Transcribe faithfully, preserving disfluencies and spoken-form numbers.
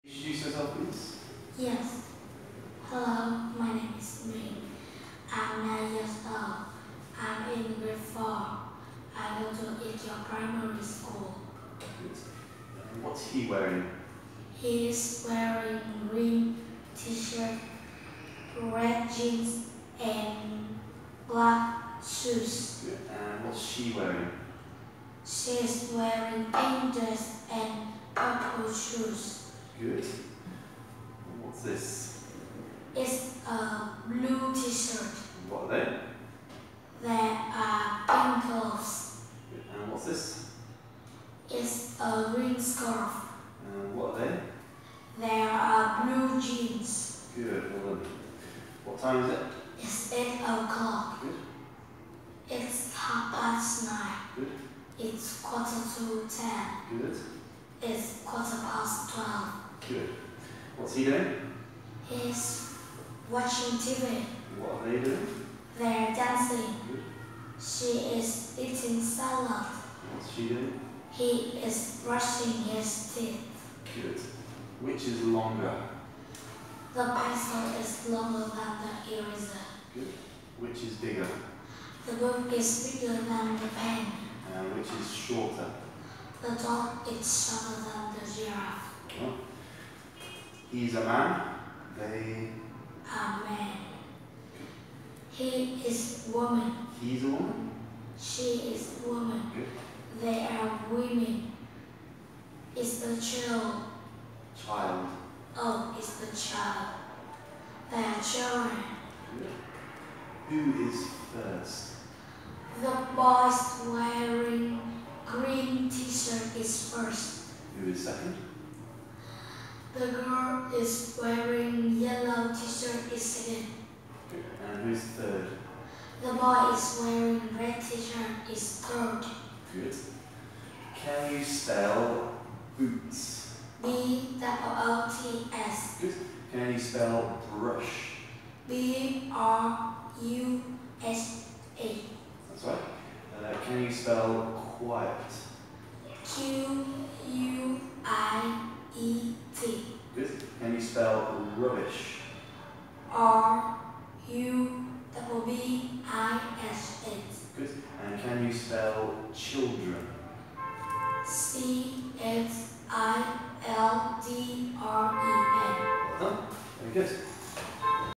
Introduce yourself, please. Yes. Hello, my name is Minh. I'm nine years old. I'm in grade four. I go to Ikea Primary School. Good. And what's he wearing? He is wearing green t-shirt, red jeans, and black shoes. Good. And what's she wearing? She is wearing pink dress and purple shoes. Good. And what's this? It's a blue t-shirt. What are they? There are pink gloves. Good. And what's this? It's a green scarf. And what are they? There are blue jeans. Good. Well done. What time is it? It's eight o'clock. Good. It's half past nine. Good. It's quarter to ten. Good. It's quarter past twelve. Good. What's he doing? He's watching T V. What are they doing? They're dancing. Good. She is eating salad. What's she doing? He is brushing his teeth. Good. Which is longer? The pencil is longer than the eraser. Good. Which is bigger? The book is bigger than the pen. And which is shorter? The dog is shorter than the giraffe. Well, he's a man. They. A man. He is woman. He's a woman. She is woman. Good. They are women. It's the child. Child. Oh, it's the child. They are children. Good. Who is first? The boy wearing green t-shirt is first. Who is second? The girl is wearing yellow t-shirt is second. Good. And who's third? The boy is wearing red t-shirt is third. Good. Can you spell boots? B O O T S. Good. Can you spell brush? B R U S A. That's right. Uh, can you spell quiet? Q U I E T. Good. Can you spell rubbish? R U B B I S H. Good. And can you spell children? C H I L D R E N. Well done. Very good.